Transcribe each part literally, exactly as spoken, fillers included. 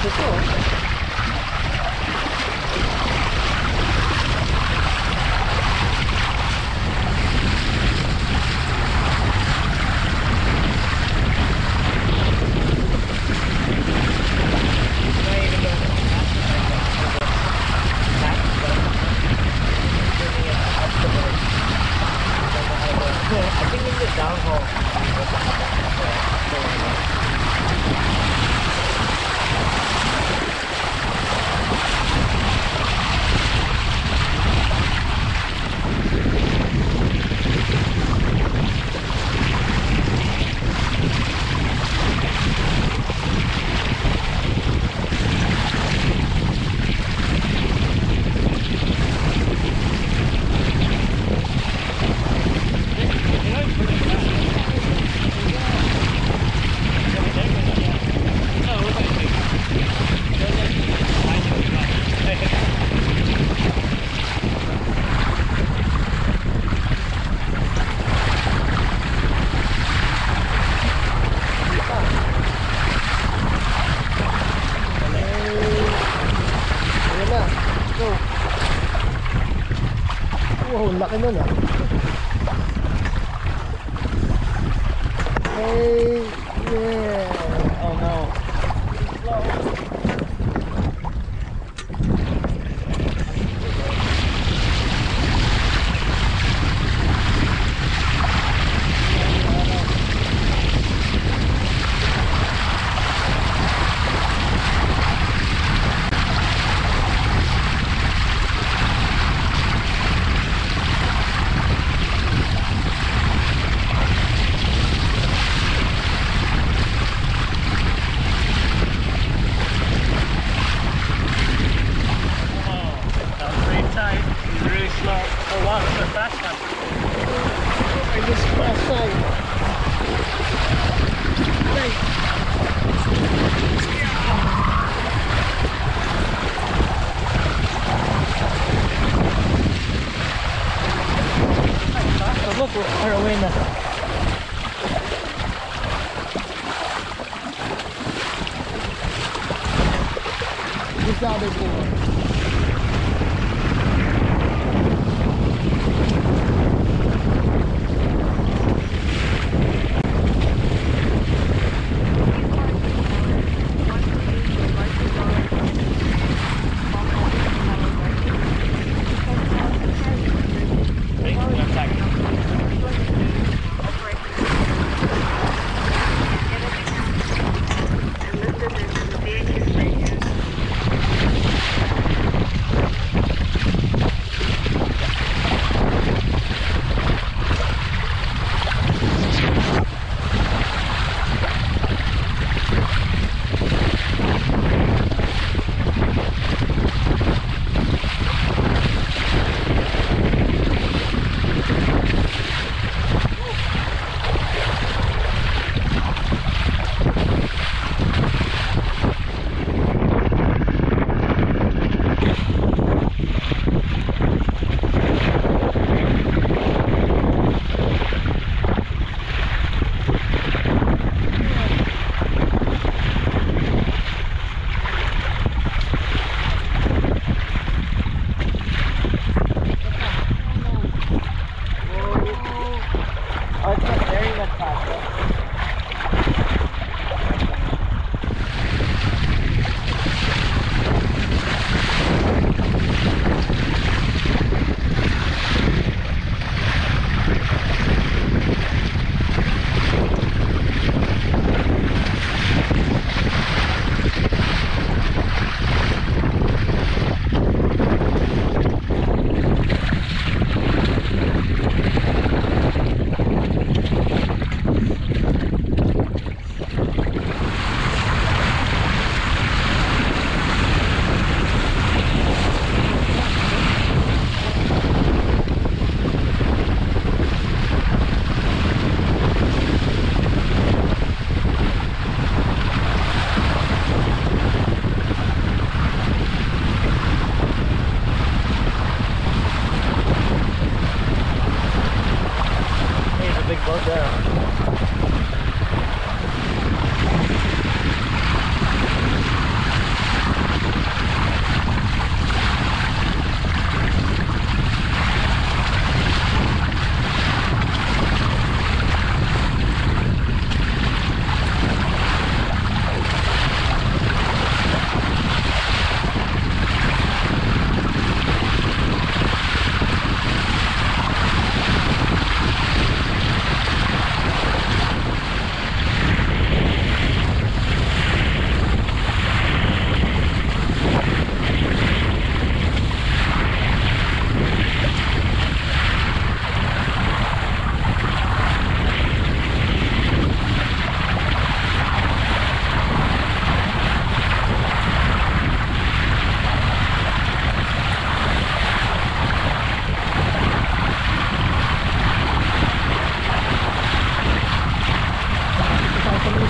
ito. I think in the downhole. Wow, laki nun ah. Hey, yeah. Oh no. Look, we're far away now. This other boy.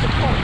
the point?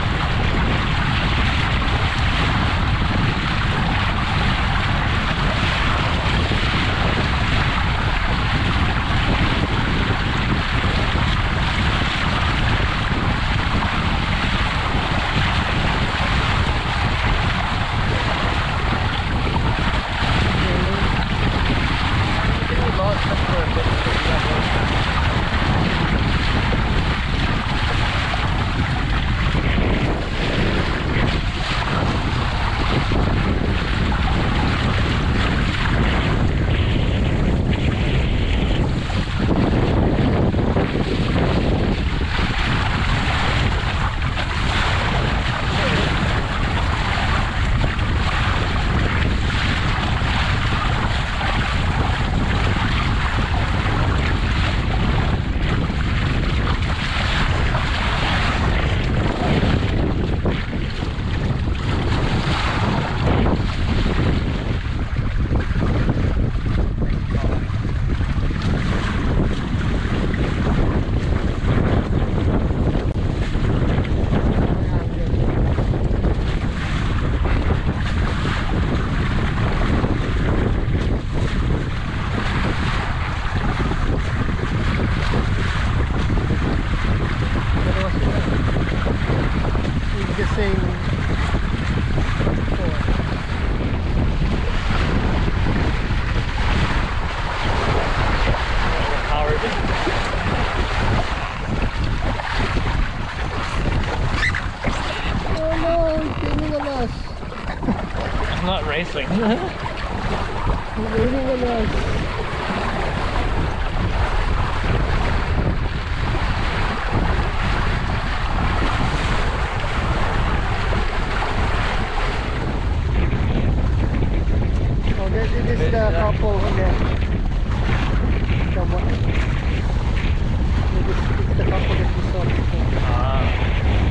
I'm not racing. Oh, this, this is the couple again. The one. This is the couple that we saw before. Ah.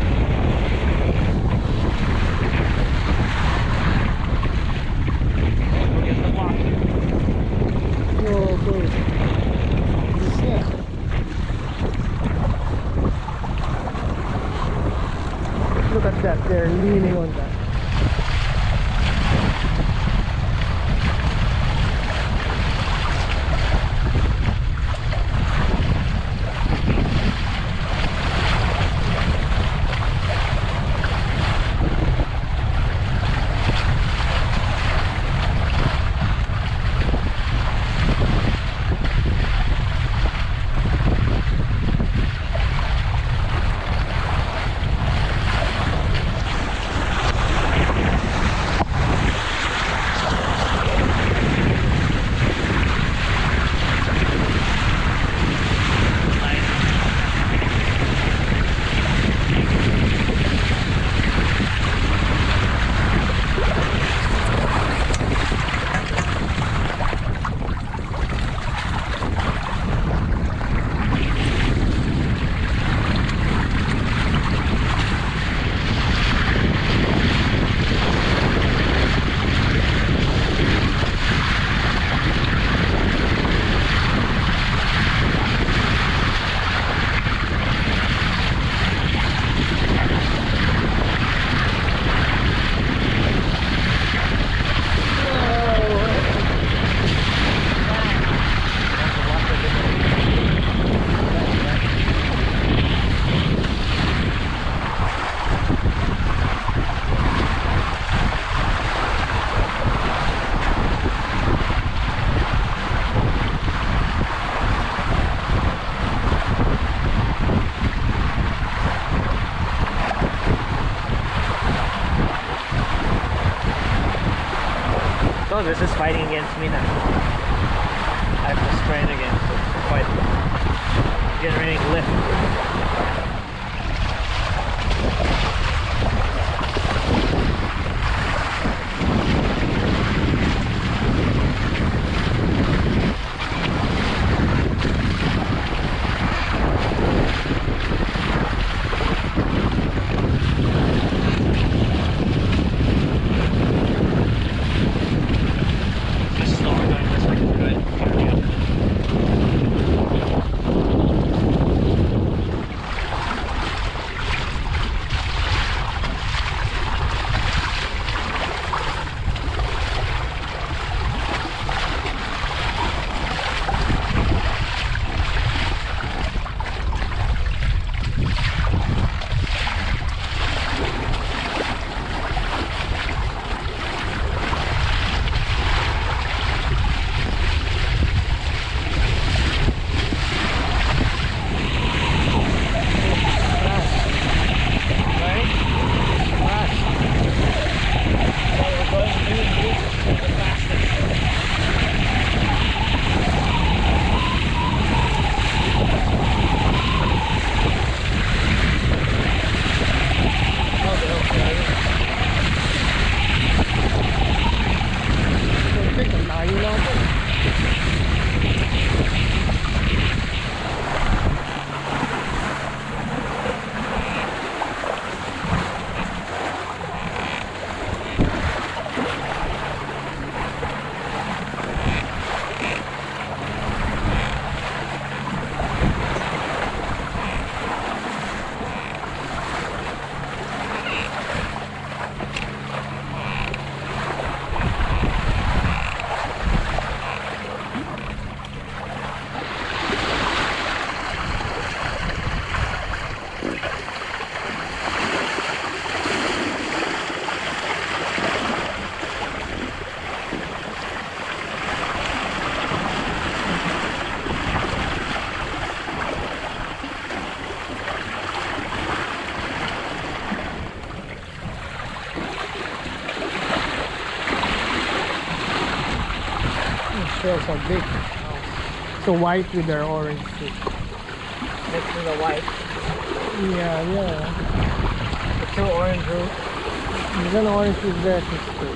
Oh, good. This here. Look at that, they're leaning on that. Oh, this is fighting against me now. I have to strain against it to fight. Generating lift. shells are big. So white with their orange too. Next to the white. Yeah, yeah. The two orange root. There's an orange with there too.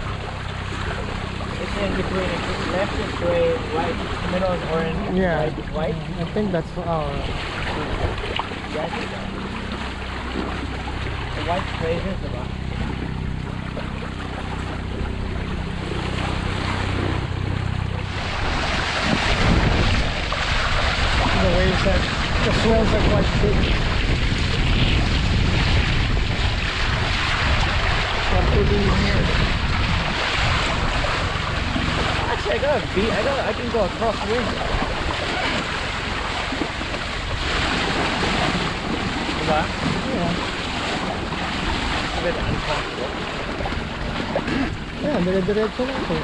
It's in between. It's left is gray, white, middle is orange, Yeah. right is white. I think that's our. Yeah, I think so. The white phrases about. The waves that the swells are quite big. What to do here? Actually, I got a beat. I got. I can go across wind. Diba? Yeah. A bit uncomfortable. Yeah, dire-diretso lang ito.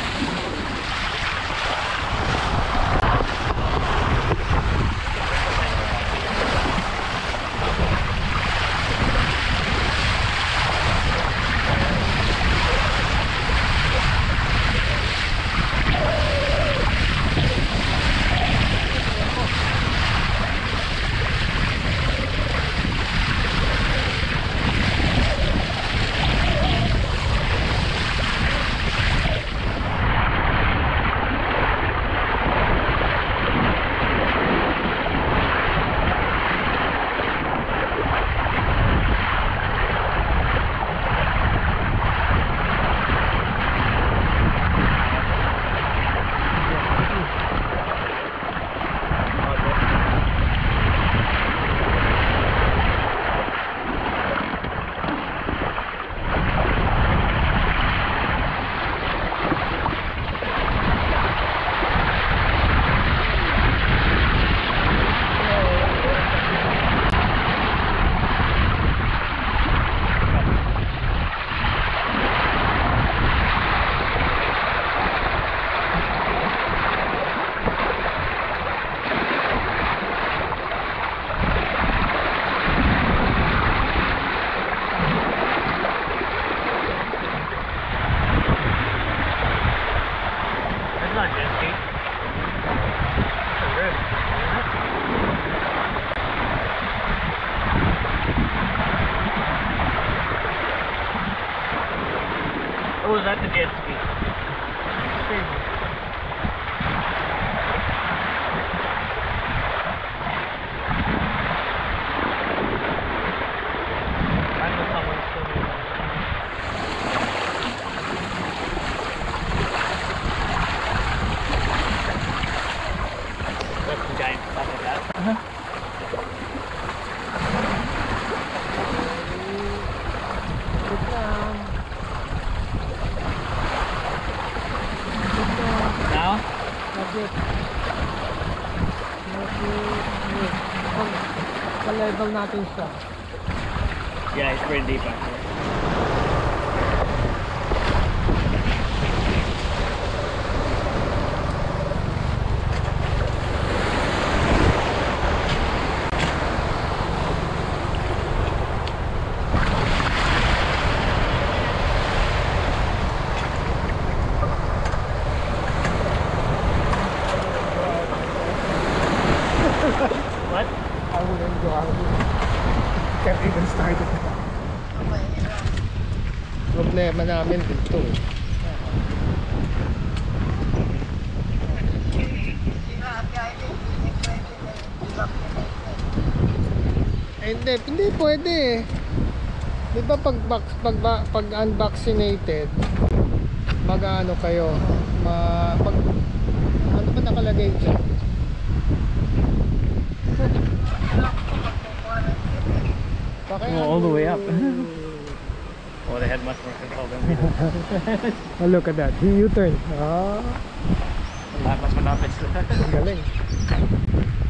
Oh, that's a jet ski. I know someone's swimming. That's some giant stuff like that. Uh-huh. Now? Not yet. Not yet. Pa-level natin siya. Yeah, it's pretty deep actually. What? I wouldn't go out. Can't even start it. Problema namin dito eh. Eh, hindi, hindi pwede eh. Di ba pag, pag, pag, pag unvaccinated, mag-ano kayo, ma, mag, ano ba nakalagay dyan? Oh, all the way up. Oh, they had much more control than we did. Oh, look at that. He U-turn. Ah, Lahat mas malapit sila. galing.